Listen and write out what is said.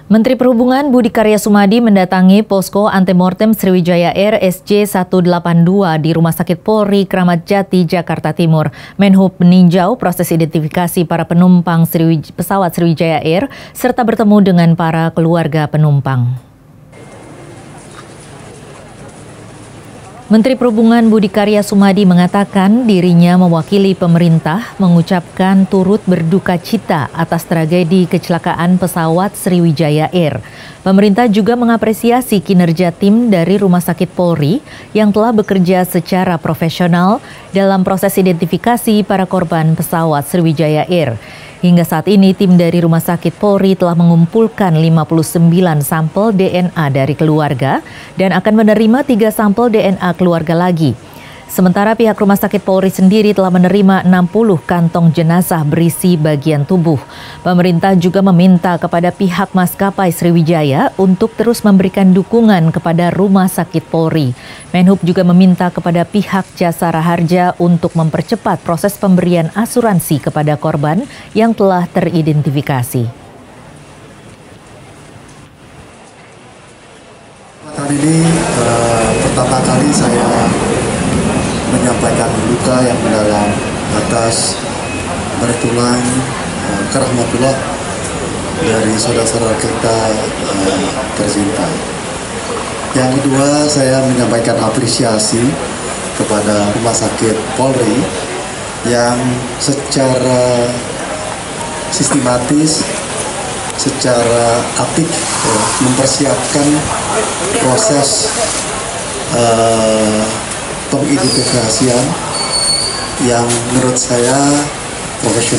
Menteri Perhubungan Budi Karya Sumadi mendatangi posko antemortem Sriwijaya Air SJ182 di Rumah Sakit Polri Kramat Jati, Jakarta Timur. Menhub meninjau proses identifikasi para penumpang pesawat Sriwijaya Air serta bertemu dengan para keluarga penumpang. Menteri Perhubungan Budi Karya Sumadi mengatakan dirinya mewakili pemerintah mengucapkan turut berduka cita atas tragedi kecelakaan pesawat Sriwijaya Air. Pemerintah juga mengapresiasi kinerja tim dari Rumah Sakit Polri yang telah bekerja secara profesional dalam proses identifikasi para korban pesawat Sriwijaya Air. Hingga saat ini tim dari Rumah Sakit Polri telah mengumpulkan 59 sampel DNA dari keluarga dan akan menerima 3 sampel DNA keluarga lagi. Sementara pihak Rumah Sakit Polri sendiri telah menerima 60 kantong jenazah berisi bagian tubuh. Pemerintah juga meminta kepada pihak maskapai Sriwijaya untuk terus memberikan dukungan kepada Rumah Sakit Polri. Menhub juga meminta kepada pihak Jasara Harja untuk mempercepat proses pemberian asuransi kepada korban yang telah teridentifikasi. Kali ini pertama kali saya menyampaikan duka yang mendalam atas bertulang rahmatullah dari saudara-saudara kita tercinta. Yang kedua, saya menyampaikan apresiasi kepada Rumah Sakit Polri yang secara sistematis, secara apik mempersiapkan proses pengidentifikasian yang menurut saya profesional.